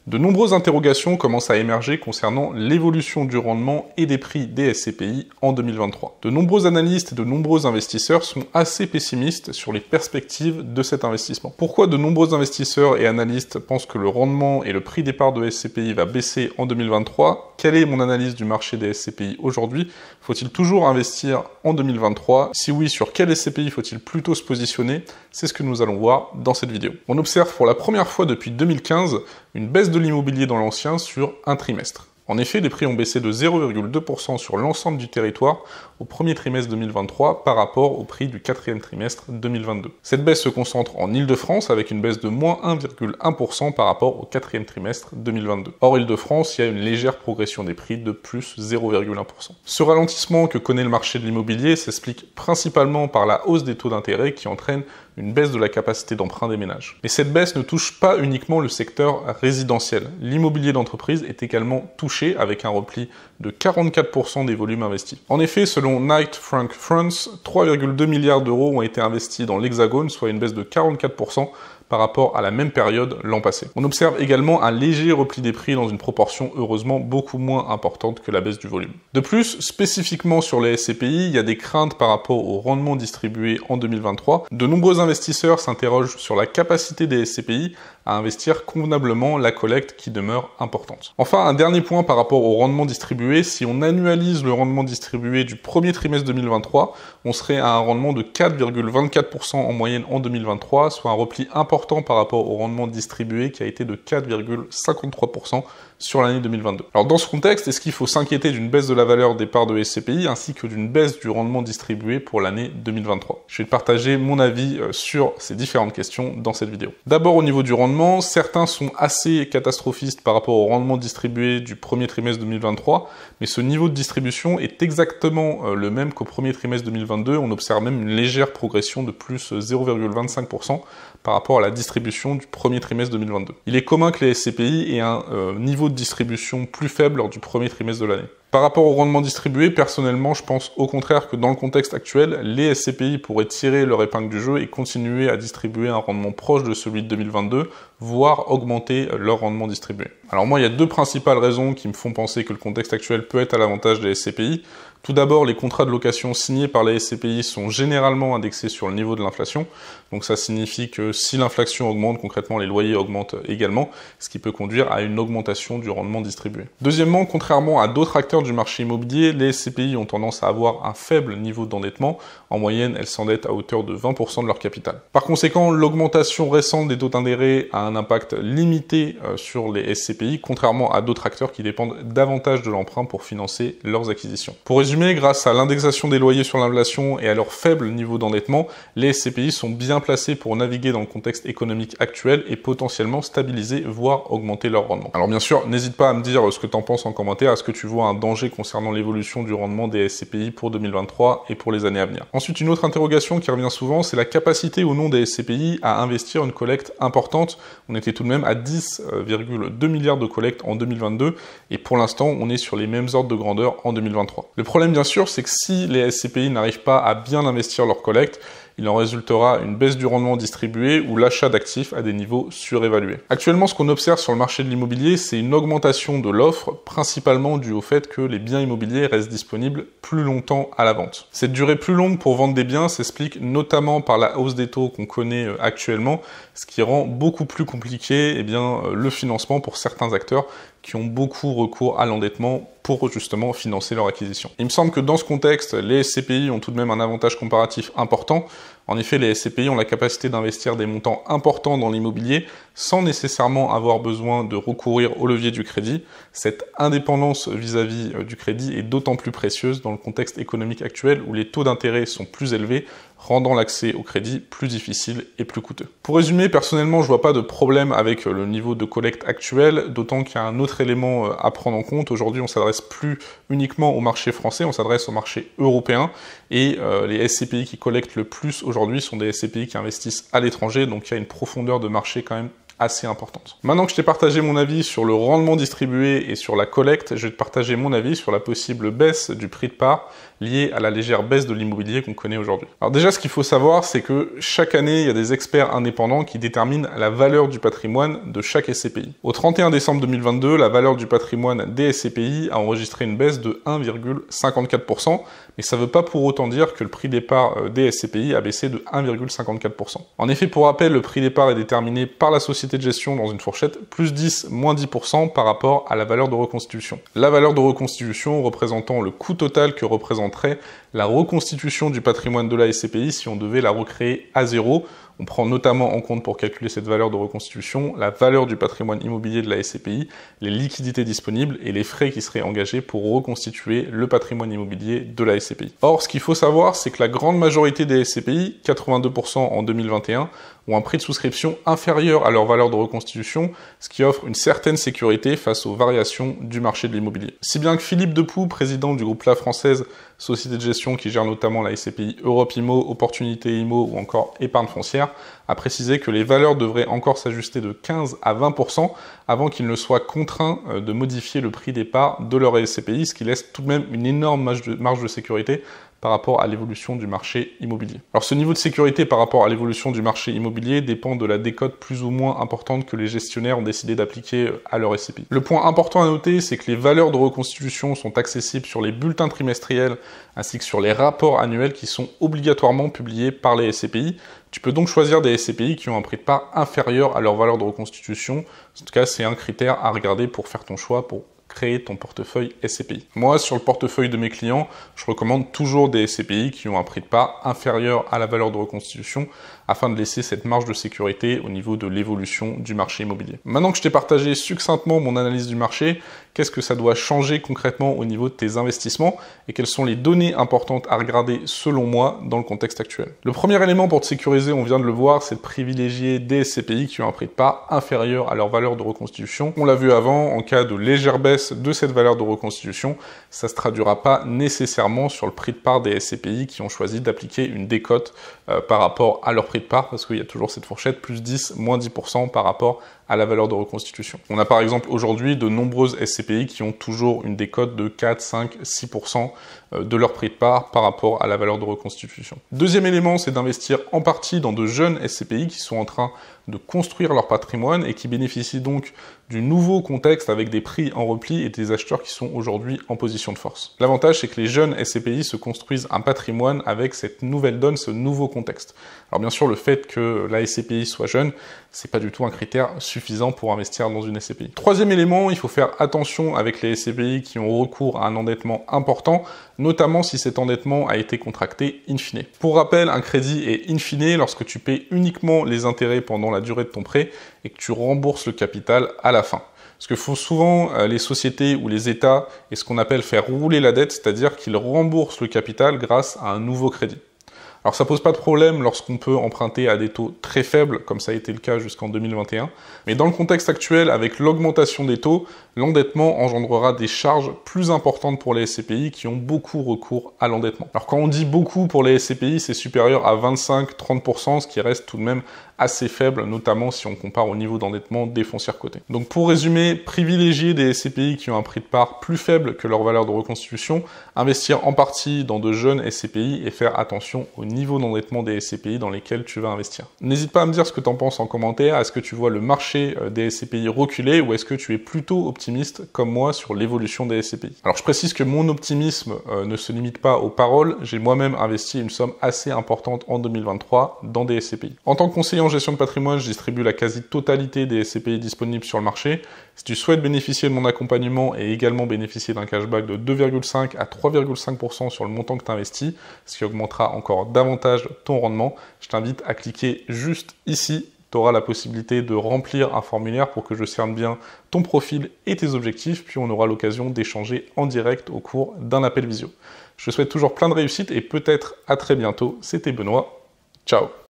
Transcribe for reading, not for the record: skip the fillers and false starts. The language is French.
De nombreuses interrogations commencent à émerger concernant l'évolution du rendement et des prix des SCPI en 2023. De nombreux analystes et de nombreux investisseurs sont assez pessimistes sur les perspectives de cet investissement. Pourquoi de nombreux investisseurs et analystes pensent que le rendement et le prix des parts de SCPI va baisser en 2023? Quelle est mon analyse du marché des SCPI aujourd'hui? Faut-il toujours investir en 2023? Si oui, sur quel SCPI faut-il plutôt se positionner? C'est ce que nous allons voir dans cette vidéo. On observe pour la première fois depuis 2015 une baisse de l'immobilier dans l'ancien sur un trimestre. En effet, les prix ont baissé de 0,2% sur l'ensemble du territoire au premier trimestre 2023 par rapport au prix du quatrième trimestre 2022. Cette baisse se concentre en Île-de-France avec une baisse de moins 1,1% par rapport au quatrième trimestre 2022. Hors Île-de-France, il y a une légère progression des prix de plus 0,1%. Ce ralentissement que connaît le marché de l'immobilier s'explique principalement par la hausse des taux d'intérêt qui entraîne une baisse de la capacité d'emprunt des ménages. Mais cette baisse ne touche pas uniquement le secteur résidentiel. L'immobilier d'entreprise est également touché avec un repli de 44% des volumes investis. En effet, selon Knight Frank France, 3,2 milliards d'euros ont été investis dans l'Hexagone, soit une baisse de 44% par rapport à la même période l'an passé. On observe également un léger repli des prix dans une proportion heureusement beaucoup moins importante que la baisse du volume. De plus, spécifiquement sur les SCPI, il y a des craintes par rapport au rendement distribué en 2023. De nombreux investisseurs s'interrogent sur la capacité des SCPI à investir convenablement la collecte qui demeure importante. Enfin, un dernier point par rapport au rendement distribué, si on annualise le rendement distribué du premier trimestre 2023, on serait à un rendement de 4,24% en moyenne en 2023, soit un repli important par rapport au rendement distribué qui a été de 4,53% sur l'année 2022. Alors dans ce contexte, est-ce qu'il faut s'inquiéter d'une baisse de la valeur des parts de SCPI ainsi que d'une baisse du rendement distribué pour l'année 2023? Je vais te partager mon avis sur ces différentes questions dans cette vidéo. D'abord au niveau du rendement, certains sont assez catastrophistes par rapport au rendement distribué du premier trimestre 2023, mais ce niveau de distribution est exactement le même qu'au premier trimestre 2022. On observe même une légère progression de plus 0,25% par rapport à la distribution du premier trimestre 2022. Il est commun que les SCPI aient un niveau de distribution plus faible lors du premier trimestre de l'année. Par rapport au rendement distribué, personnellement, je pense au contraire que dans le contexte actuel, les SCPI pourraient tirer leur épingle du jeu et continuer à distribuer un rendement proche de celui de 2022, voire augmenter leur rendement distribué. Alors moi, il y a deux principales raisons qui me font penser que le contexte actuel peut être à l'avantage des SCPI. Tout d'abord, les contrats de location signés par les SCPI sont généralement indexés sur le niveau de l'inflation. Donc ça signifie que si l'inflation augmente, concrètement les loyers augmentent également, ce qui peut conduire à une augmentation du rendement distribué. Deuxièmement, contrairement à d'autres acteurs du marché immobilier, les SCPI ont tendance à avoir un faible niveau d'endettement. En moyenne, elles s'endettent à hauteur de 20% de leur capital. Par conséquent, l'augmentation récente des taux d'intérêt a un impact limité sur les SCPI, contrairement à d'autres acteurs qui dépendent davantage de l'emprunt pour financer leurs acquisitions. Pour résumer, grâce à l'indexation des loyers sur l'inflation et à leur faible niveau d'endettement, les SCPI sont bien placés pour naviguer dans le contexte économique actuel et potentiellement stabiliser, voire augmenter leur rendement. Alors bien sûr, n'hésite pas à me dire ce que tu en penses en commentaire. Est-ce que tu vois un danger concernant l'évolution du rendement des SCPI pour 2023 et pour les années à venir? Ensuite, une autre interrogation qui revient souvent, c'est la capacité ou non des SCPI à investir une collecte importante. On était tout de même à 10,2 milliards de collecte en 2022 et pour l'instant, on est sur les mêmes ordres de grandeur en 2023. Le problème, bien sûr, c'est que si les SCPI n'arrivent pas à bien investir leur collecte, il en résultera une baisse du rendement distribué ou l'achat d'actifs à des niveaux surévalués. Actuellement, ce qu'on observe sur le marché de l'immobilier, c'est une augmentation de l'offre, principalement due au fait que les biens immobiliers restent disponibles plus longtemps à la vente. Cette durée plus longue pour vendre des biens s'explique notamment par la hausse des taux qu'on connaît actuellement, ce qui rend beaucoup plus compliqué le financement pour certains acteurs qui ont beaucoup recours à l'endettement pour justement financer leur acquisition. Il me semble que dans ce contexte, les SCPI ont tout de même un avantage comparatif important. En effet, les SCPI ont la capacité d'investir des montants importants dans l'immobilier sans nécessairement avoir besoin de recourir au levier du crédit. Cette indépendance vis-à-vis du crédit est d'autant plus précieuse dans le contexte économique actuel où les taux d'intérêt sont plus élevés, rendant l'accès au crédit plus difficile et plus coûteux. Pour résumer, personnellement, je vois pas de problème avec le niveau de collecte actuel, d'autant qu'il y a un autre élément à prendre en compte. Aujourd'hui, on s'adresse plus uniquement au marché français, on s'adresse au marché européen, et les SCPI qui collectent le plus aujourd'hui sont des SCPI qui investissent à l'étranger, donc il y a une profondeur de marché quand même assez importante. Maintenant que je t'ai partagé mon avis sur le rendement distribué et sur la collecte, je vais te partager mon avis sur la possible baisse du prix de part liée à la légère baisse de l'immobilier qu'on connaît aujourd'hui. Alors déjà, ce qu'il faut savoir, c'est que chaque année, il y a des experts indépendants qui déterminent la valeur du patrimoine de chaque SCPI. Au 31 décembre 2022, la valeur du patrimoine des SCPI a enregistré une baisse de 1,54%, mais ça ne veut pas pour autant dire que le prix des parts des SCPI a baissé de 1,54%. En effet, pour rappel, le prix des parts est déterminé par la société de gestion dans une fourchette plus 10, moins 10% par rapport à la valeur de reconstitution. La valeur de reconstitution représentant le coût total que représenterait la reconstitution du patrimoine de la SCPI si on devait la recréer à zéro. On prend notamment en compte pour calculer cette valeur de reconstitution la valeur du patrimoine immobilier de la SCPI, les liquidités disponibles et les frais qui seraient engagés pour reconstituer le patrimoine immobilier de la SCPI. Or, ce qu'il faut savoir, c'est que la grande majorité des SCPI, 82% en 2021, ont un prix de souscription inférieur à leur valeur de reconstitution, ce qui offre une certaine sécurité face aux variations du marché de l'immobilier. Si bien que Philippe Depoux, président du groupe La Française, société de gestion qui gère notamment la SCPI Europe Immo, Opportunité Immo ou encore Épargne Foncière, a précisé que les valeurs devraient encore s'ajuster de 15 à 20% avant qu'ils ne soient contraints de modifier le prix des parts de leur SCPI, ce qui laisse tout de même une énorme marge de sécurité par rapport à l'évolution du marché immobilier. Alors ce niveau de sécurité par rapport à l'évolution du marché immobilier dépend de la décote plus ou moins importante que les gestionnaires ont décidé d'appliquer à leur SCPI. Le point important à noter, c'est que les valeurs de reconstitution sont accessibles sur les bulletins trimestriels ainsi que sur les rapports annuels qui sont obligatoirement publiés par les SCPI. Tu peux donc choisir des SCPI qui ont un prix de part inférieur à leur valeur de reconstitution. En tout cas, c'est un critère à regarder pour faire ton choix, pour créer ton portefeuille SCPI. Moi, sur le portefeuille de mes clients, je recommande toujours des SCPI qui ont un prix de part inférieur à la valeur de reconstitution afin de laisser cette marge de sécurité au niveau de l'évolution du marché immobilier. Maintenant que je t'ai partagé succinctement mon analyse du marché, qu'est-ce que ça doit changer concrètement au niveau de tes investissements et quelles sont les données importantes à regarder selon moi dans le contexte actuel. Le premier élément pour te sécuriser, on vient de le voir, c'est de privilégier des SCPI qui ont un prix de part inférieur à leur valeur de reconstitution. On l'a vu avant, en cas de légère baisse de cette valeur de reconstitution, ça ne se traduira pas nécessairement sur le prix de part des SCPI qui ont choisi d'appliquer une décote par rapport à leur prix de part, parce qu'il y a toujours cette fourchette plus 10, moins 10% par rapport à la valeur de reconstitution. On a par exemple aujourd'hui de nombreuses SCPI qui ont toujours une décote de 4, 5, 6% de leur prix de part par rapport à la valeur de reconstitution. Deuxième élément, c'est d'investir en partie dans de jeunes SCPI qui sont en train de construire leur patrimoine et qui bénéficient donc du nouveau contexte avec des prix en repli et des acheteurs qui sont aujourd'hui en position de force. L'avantage, c'est que les jeunes SCPI se construisent un patrimoine avec cette nouvelle donne, ce nouveau contexte. Alors bien sûr, le fait que la SCPI soit jeune, c'est pas du tout un critère suffisant pour investir dans une SCPI. Troisième élément, il faut faire attention avec les SCPI qui ont recours à un endettement important, notamment si cet endettement a été contracté in fine. Pour rappel, un crédit est in fine lorsque tu payes uniquement les intérêts pendant la durée de ton prêt et que tu rembourses le capital à la fin. Ce que font souvent les sociétés ou les États est ce qu'on appelle faire rouler la dette, c'est-à-dire qu'ils remboursent le capital grâce à un nouveau crédit. Alors ça pose pas de problème lorsqu'on peut emprunter à des taux très faibles, comme ça a été le cas jusqu'en 2021, mais dans le contexte actuel, avec l'augmentation des taux, l'endettement engendrera des charges plus importantes pour les SCPI qui ont beaucoup recours à l'endettement. Alors quand on dit beaucoup pour les SCPI, c'est supérieur à 25-30%, ce qui reste tout de même assez faible, notamment si on compare au niveau d'endettement des foncières cotées. Donc pour résumer, privilégier des SCPI qui ont un prix de part plus faible que leur valeur de reconstitution, investir en partie dans de jeunes SCPI et faire attention au niveau d'endettement des SCPI dans lesquels tu vas investir. N'hésite pas à me dire ce que tu en penses en commentaire. Est-ce que tu vois le marché des SCPI reculer ou est-ce que tu es plutôt optimiste comme moi sur l'évolution des SCPI? Alors je précise que mon optimisme ne se limite pas aux paroles. J'ai moi-même investi une somme assez importante en 2023 dans des SCPI. En tant que conseiller en gestion de patrimoine, je distribue la quasi-totalité des SCPI disponibles sur le marché. Si tu souhaites bénéficier de mon accompagnement et également bénéficier d'un cashback de 2,5 à 3,5% sur le montant que tu investis, ce qui augmentera encore davantage ton rendement, je t'invite à cliquer juste ici. Tu auras la possibilité de remplir un formulaire pour que je cerne bien ton profil et tes objectifs, puis on aura l'occasion d'échanger en direct au cours d'un appel visio. Je te souhaite toujours plein de réussite et peut-être à très bientôt. C'était Benoît. Ciao.